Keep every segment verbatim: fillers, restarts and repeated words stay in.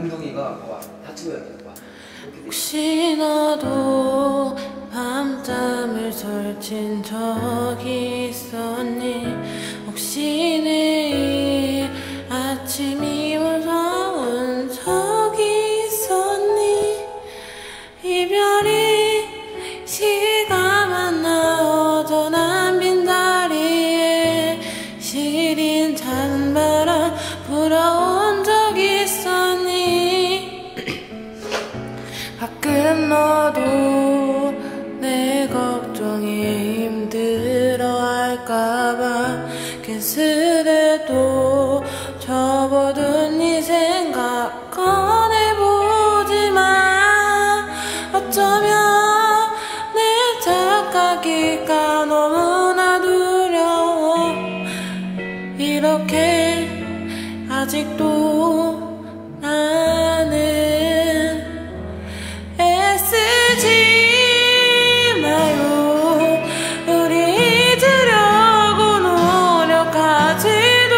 몽둥이가 와 다치고 있는 거야. 혹시 너도 밤잠을 설친 적이 있었니? 혹시 내일 아침이 무서운 적이 있었니? 이별이 시가만 나 허전한 빈자리에 시린 찬바람 불어온 적이 있었니? 가끔 너도 내 걱정이 힘들어할까봐 괜스레도 접어둔 네 생각 꺼내보지마. 어쩌면 내 착각일까 너무나 두려워. 이렇게 아직도 나는 애쓰지 마요. 우리 잊으려고 노력하지도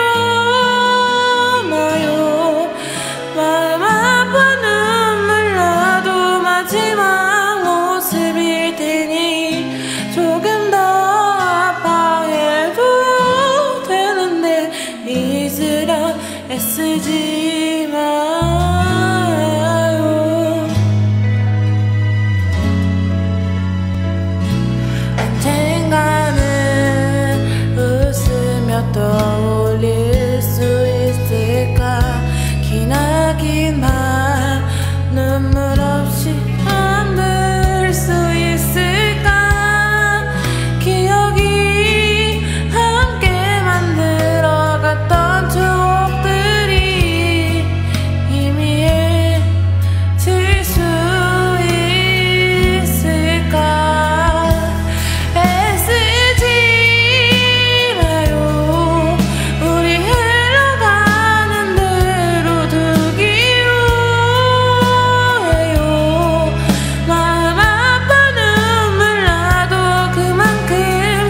마요. 마음 아파 눈물 나도 마지막 모습일 테니 조금 더 아파해도 되는데 잊으려 애쓰지 마요. 언젠가는 웃으며 떠올릴 수 있을까? 기나긴 밤 눈물 없이 잠들 수 있을까? 기억이 함께 만들어갔던 추억들이 희미해질 수 있을까? 애쓰지 마요. 우리 흘러가는 대로 두기로 해요. 마음 아파 눈물 나도 그만큼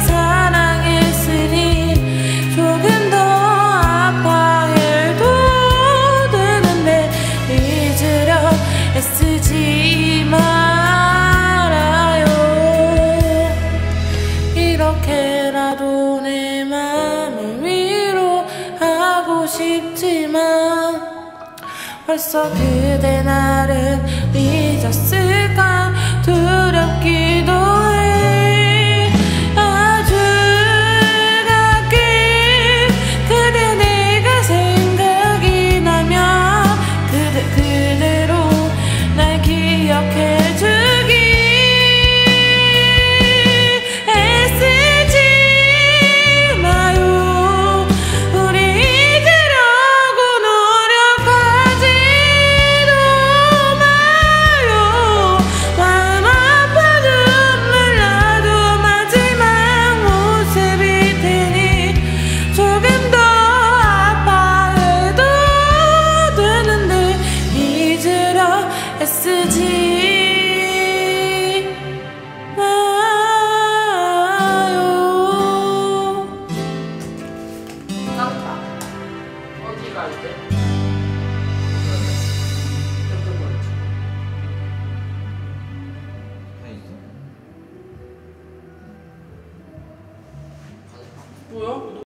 사랑했으니 조금 더 아파해도 되는데 잊으려 애쓰지 말아요. 이렇게라도 내 맘을 위로하고 싶지만 벌써 그대 나를 잊었을까 두렵기도 해. 아주 가끔 그대 내가 생각이 나면 그대 그대로 날 기억해주기. 애쓰지 마요. 우리 잊으려고 노력하지도 마요. 마음 아파 눈물 나도 마지막 모습일 테니 조금 더 아파해도 되는데 잊으려 애쓰지 마요. 쌍타 어디 갈 때?